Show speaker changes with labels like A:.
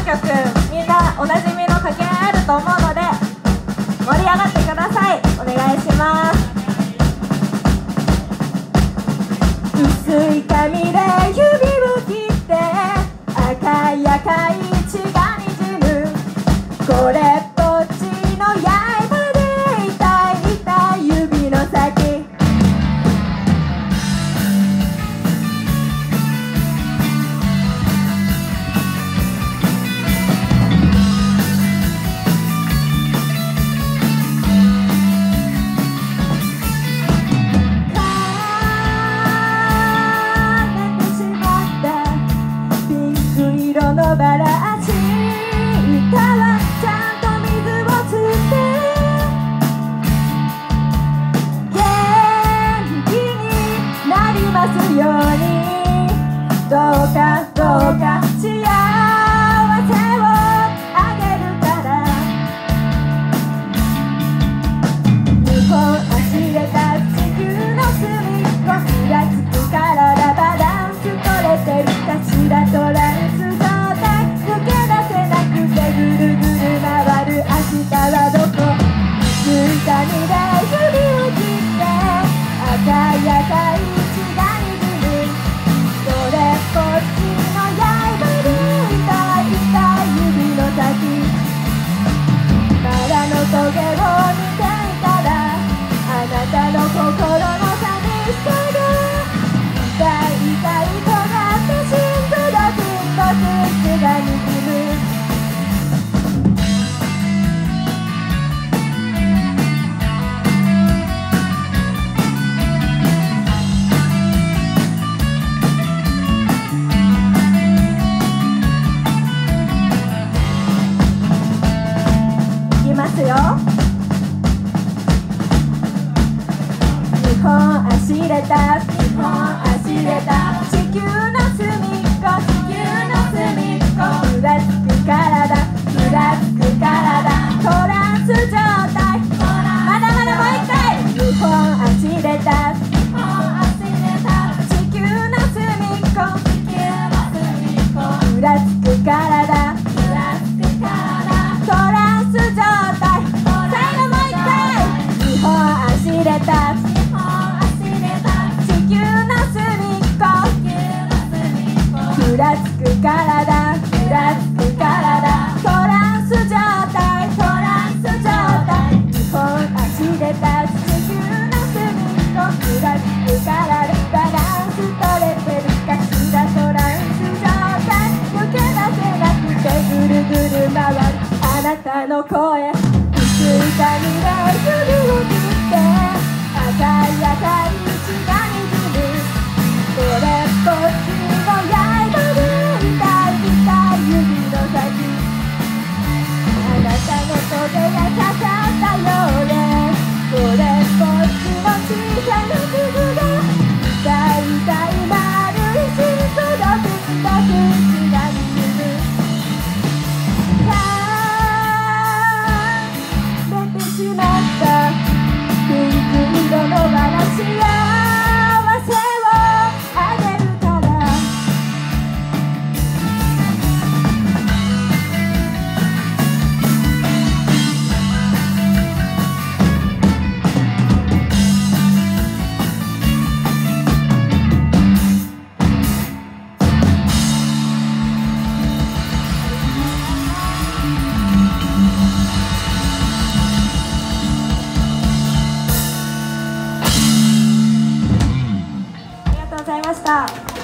A: 曲みんなおなじみの掛け合いあると思うので盛り上がってください。お願いします。薄い紙で指を切って赤い赤い血がにじむこれっぽっちの刃で痛い痛い指の先バラ足たらちゃんと水をつって元気になりますようにどうかどうか幸せをあげるから2本走れた地球の隅っこふらつく体バランス取れてるかしらトランスぐるぐる回る明日はどこ薄い紙で指を切って赤い赤い血がにじむそれっぽっちの刃で痛い痛い指の先バラのトゲを見ていたらあなたの心の寂しさが痛い痛い尖って心臓がずっと血がにじむよ2本走れた2本走れた地球の隅っこ地球の隅っこふらつく体ふらつく体トランス状態まだまだもう一回2本走れた2本走れた地球の隅っこ地球の隅っこふらつく体ふらつく体トランス状態走れた地球の隅っこふらつく体ふらつく体トランス状態トランス状態2本走れた地球の隅っこふらつく体バランス取れてるかしらトランス状態抜け出せなくてぐるぐる回るあなたの声薄い紙で指を切って赤い赤い血がにじむこれっぽっちの刃で痛い痛い指の先あなたのトゲがかかったようでこれっぽっちの小さな傷が痛い痛い丸い心臓がぶんだく血がにじむ出てしまったピンク色のバラ幸せをあげるからありがとうございました。